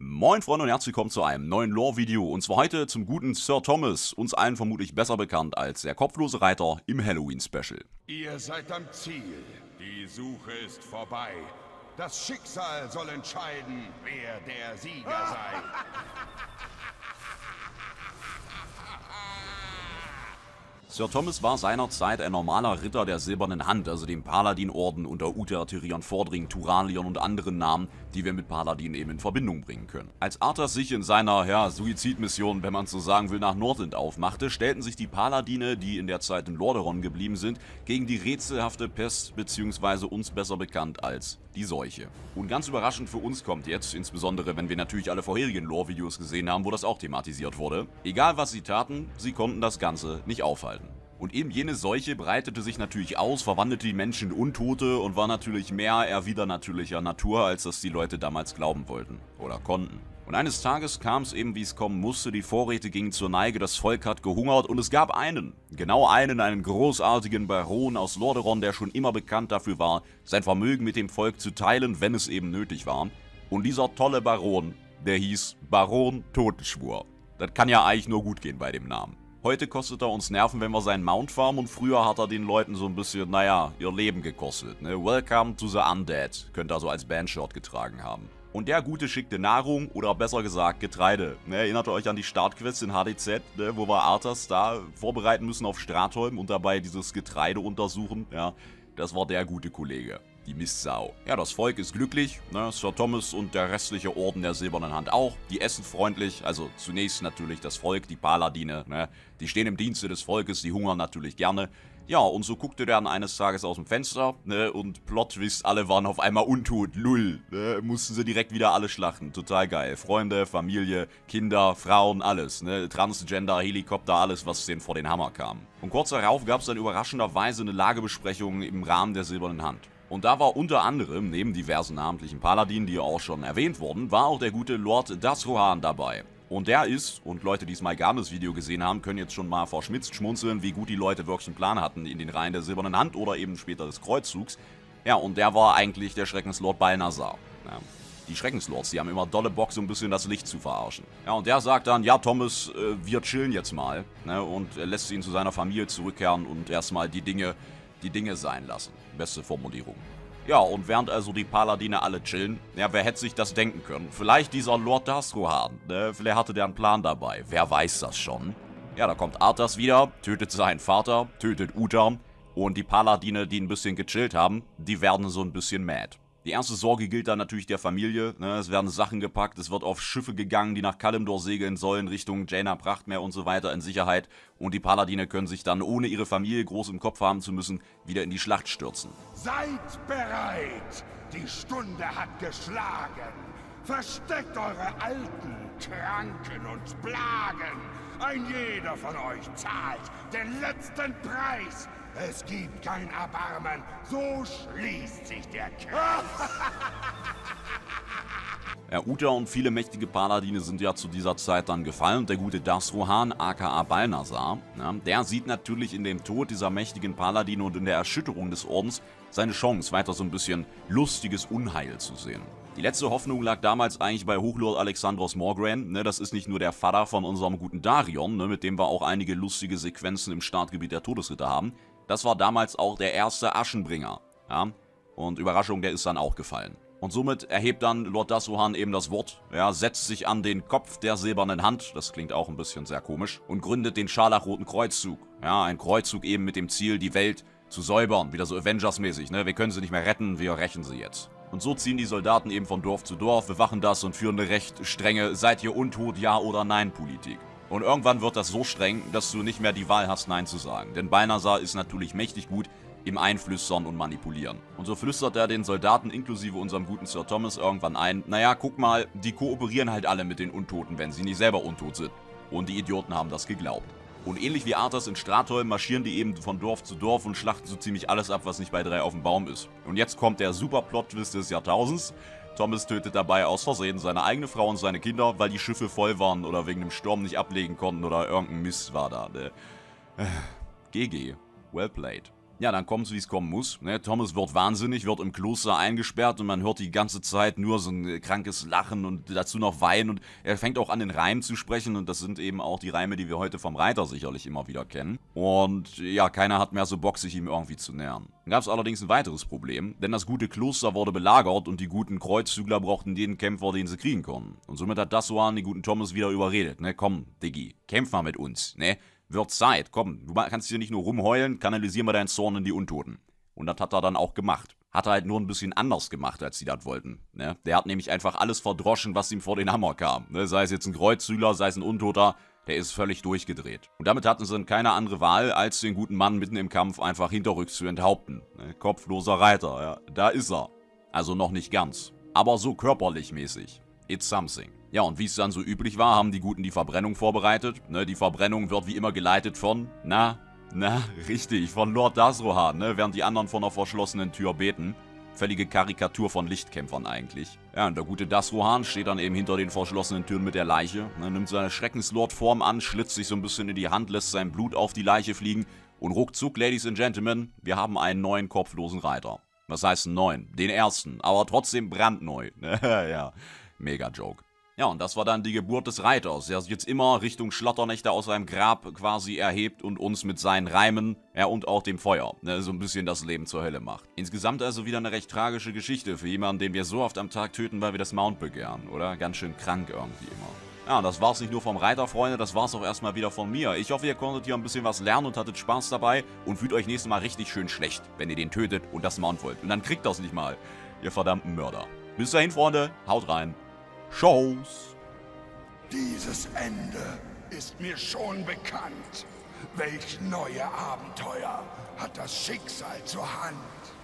Moin Freunde und herzlich willkommen zu einem neuen Lore-Video und zwar heute zum guten Sir Thomas, uns allen vermutlich besser bekannt als der kopflose Reiter im Halloween-Special. Ihr seid am Ziel. Die Suche ist vorbei. Das Schicksal soll entscheiden, wer der Sieger sei. Sir Thomas war seinerzeit ein normaler Ritter der Silbernen Hand, also dem Paladin-Orden unter Uther, Tyrion Vordring, Turanion und anderen Namen, die wir mit Paladin eben in Verbindung bringen können. Als Arthas sich in seiner, Suizidmission, wenn man so sagen will, nach Nordend aufmachte, stellten sich die Paladine, die in der Zeit in Lordaeron geblieben sind, gegen die rätselhafte Pest, beziehungsweise uns besser bekannt als die Seuche. Und ganz überraschend für uns kommt jetzt, insbesondere wenn wir natürlich alle vorherigen Lore-Videos gesehen haben, wo das auch thematisiert wurde, egal was sie taten, sie konnten das Ganze nicht aufhalten. Und eben jene Seuche breitete sich natürlich aus, verwandelte die Menschen in Untote und war natürlich mehr eher widernatürlicher Natur, als das die Leute damals glauben wollten oder konnten. Und eines Tages kam es eben, wie es kommen musste, die Vorräte gingen zur Neige, das Volk hat gehungert und es gab einen, einen großartigen Baron aus Lordaeron, der schon immer bekannt dafür war, sein Vermögen mit dem Volk zu teilen, wenn es eben nötig war. Und dieser tolle Baron, der hieß Baron Totenschwur. Das kann ja eigentlich nur gut gehen bei dem Namen. Heute kostet er uns Nerven, wenn wir seinen Mount farmen und früher hat er den Leuten so ein bisschen, ihr Leben gekostet. Ne? Welcome to the Undead, könnte er so als Bandshirt getragen haben. Und der Gute schickte Nahrung, oder besser gesagt Getreide. Ne, erinnert ihr euch an die Startquest in HDZ, ne, wo wir Arthas da vorbereiten müssen auf Stratholm und dabei dieses Getreide untersuchen? Ja, das war der gute Kollege. Die Mistsau. Ja, das Volk ist glücklich, ne, Sir Thomas und der restliche Orden der Silbernen Hand auch. Die essen freundlich, also zunächst natürlich das Volk, die Paladine, ne, die stehen im Dienste des Volkes, die hungern natürlich gerne. Ja, und so guckte der dann eines Tages aus dem Fenster, ne, und Plot-Twist, alle waren auf einmal untot, lull, ne, mussten sie direkt wieder alle schlachten, total geil. Freunde, Familie, Kinder, Frauen, alles, ne, Transgender, Helikopter, alles, was denen vor den Hammer kam. Und kurz darauf gab es dann überraschenderweise eine Lagebesprechung im Rahmen der Silbernen Hand. Und da war unter anderem, neben diversen namentlichen Paladinen, die ja auch schon erwähnt wurden, war auch der gute Lord Dasrohan dabei. Und der ist, und Leute, die das Malgames-Video gesehen haben, können jetzt schon mal vor Schmitz schmunzeln, wie gut die Leute wirklich einen Plan hatten in den Reihen der Silbernen Hand oder eben später des Kreuzzugs. Ja, und der war eigentlich der Schreckenslord Balnazar. Ja, die Schreckenslords, die haben immer dolle Bock, so ein bisschen das Licht zu verarschen. Ja, und der sagt dann, ja Thomas, wir chillen jetzt mal, ne, und er lässt ihn zu seiner Familie zurückkehren und erstmal die Dinge sein lassen. Beste Formulierung. Ja, und während also die Paladine alle chillen, ja, wer hätte sich das denken können? Vielleicht dieser Lord Dasrohan, ne? Vielleicht hatte der einen Plan dabei. Wer weiß das schon? Ja, da kommt Arthas wieder, tötet seinen Vater, tötet Uther und die Paladine, die ein bisschen gechillt haben, die werden so ein bisschen mad. Die erste Sorge gilt dann natürlich der Familie, ne? Es werden Sachen gepackt, es wird auf Schiffe gegangen, die nach Kalimdor segeln sollen, Richtung Jaina Prachtmeer und so weiter in Sicherheit. Und die Paladine können sich dann, ohne ihre Familie groß im Kopf haben zu müssen, wieder in die Schlacht stürzen. Seid bereit! Die Stunde hat geschlagen! Versteckt eure Alten, Kranken und Plagen! Ein jeder von euch zahlt den letzten Preis! Es gibt kein Erbarmen, so schließt sich der Kreis. Ja, Uther und viele mächtige Paladine sind ja zu dieser Zeit dann gefallen und der gute Dasrohan, aka Balnazar, ja, der sieht natürlich in dem Tod dieser mächtigen Paladine und in der Erschütterung des Ordens seine Chance, weiter so ein bisschen lustiges Unheil zu sehen. Die letzte Hoffnung lag damals eigentlich bei Hochlord Alexandros Morgraine, ne, das ist nicht nur der Vater von unserem guten Darion, ne, mit dem wir auch einige lustige Sequenzen im Startgebiet der Todesritter haben. Das war damals auch der erste Aschenbringer, ja, und Überraschung, der ist dann auch gefallen. Und somit erhebt dann Lord Dasrohan eben das Wort, ja, setzt sich an den Kopf der Silbernen Hand, das klingt auch ein bisschen sehr komisch, und gründet den Scharlachroten Kreuzzug. Ja, ein Kreuzzug eben mit dem Ziel, die Welt zu säubern, wieder so Avengers-mäßig, ne, wir können sie nicht mehr retten, wir rächen sie jetzt. Und so ziehen die Soldaten eben von Dorf zu Dorf, bewachen das und führen eine recht strenge, seid ihr untot, ja oder nein Politik. Und irgendwann wird das so streng, dass du nicht mehr die Wahl hast, Nein zu sagen. Denn Balnazar ist natürlich mächtig gut im Einflüstern und Manipulieren. Und so flüstert er den Soldaten inklusive unserem guten Sir Thomas irgendwann ein, naja, guck mal, die kooperieren halt alle mit den Untoten, wenn sie nicht selber untot sind. Und die Idioten haben das geglaubt. Und ähnlich wie Arthas in Stratholm marschieren die eben von Dorf zu Dorf und schlachten so ziemlich alles ab, was nicht bei 3 auf dem Baum ist. Und jetzt kommt der super Plot-Twist des Jahrtausends. Thomas tötet dabei aus Versehen seine eigene Frau und seine Kinder, weil die Schiffe voll waren oder wegen dem Sturm nicht ablegen konnten oder irgendein Mist war da. GG. Well played. Ja, dann kommt's, wie es kommen muss. Ne? Thomas wird wahnsinnig, wird im Kloster eingesperrt und man hört die ganze Zeit nur so ein krankes Lachen und dazu noch Weinen. Und er fängt auch an, den Reim zu sprechen und das sind eben auch die Reime, die wir heute vom Reiter sicherlich immer wieder kennen. Und ja, keiner hat mehr so Bock, sich ihm irgendwie zu nähern. Dann gab es allerdings ein weiteres Problem, denn das gute Kloster wurde belagert und die guten Kreuzzügler brauchten jeden Kämpfer, den sie kriegen konnten. Und somit hat Dassoan den guten Thomas wieder überredet. Ne, komm, Diggi, kämpf mal mit uns, ne? Wird Zeit, komm, du kannst hier nicht nur rumheulen, kanalisier mal deinen Zorn in die Untoten. Und das hat er dann auch gemacht. Hat er halt nur ein bisschen anders gemacht, als sie das wollten. Ne? Der hat nämlich einfach alles verdroschen, was ihm vor den Hammer kam. Ne? Sei es jetzt ein Kreuzzügler, sei es ein Untoter, der ist völlig durchgedreht. Und damit hatten sie dann keine andere Wahl, als den guten Mann mitten im Kampf einfach hinterrücks zu enthaupten. Ne? Kopfloser Reiter, ja, da ist er. Also noch nicht ganz, aber so körperlich mäßig. It's something. Ja, und wie es dann so üblich war, haben die Guten die Verbrennung vorbereitet. Ne, die Verbrennung wird wie immer geleitet von, richtig, von Lord Dasrohan, ne, während die anderen von der verschlossenen Tür beten. Völlige Karikatur von Lichtkämpfern eigentlich. Ja, und der gute Dasrohan steht dann eben hinter den verschlossenen Türen mit der Leiche, ne, nimmt seine Schreckenslord-Form an, schlitzt sich so ein bisschen in die Hand, lässt sein Blut auf die Leiche fliegen und ruckzuck, Ladies and Gentlemen, wir haben einen neuen kopflosen Reiter. Was heißt einen neuen? Den ersten, aber trotzdem brandneu. Ja, mega Joke. Ja, und das war dann die Geburt des Reiters, der sich jetzt immer Richtung Schlotternächte aus seinem Grab quasi erhebt und uns mit seinen Reimen, ja, und auch dem Feuer, ne, so ein bisschen das Leben zur Hölle macht. Insgesamt also wieder eine recht tragische Geschichte für jemanden, den wir so oft am Tag töten, weil wir das Mount begehren, oder? Ganz schön krank irgendwie immer. Ja, das war's nicht nur vom Reiter, Freunde, das war's auch erstmal wieder von mir. Ich hoffe, ihr konntet hier ein bisschen was lernen und hattet Spaß dabei und fühlt euch nächstes Mal richtig schön schlecht, wenn ihr den tötet und das Mount wollt. Und dann kriegt das nicht mal, ihr verdammten Mörder. Bis dahin, Freunde, haut rein. Shows. Dieses Ende ist mir schon bekannt. Welch neue Abenteuer hat das Schicksal zur Hand?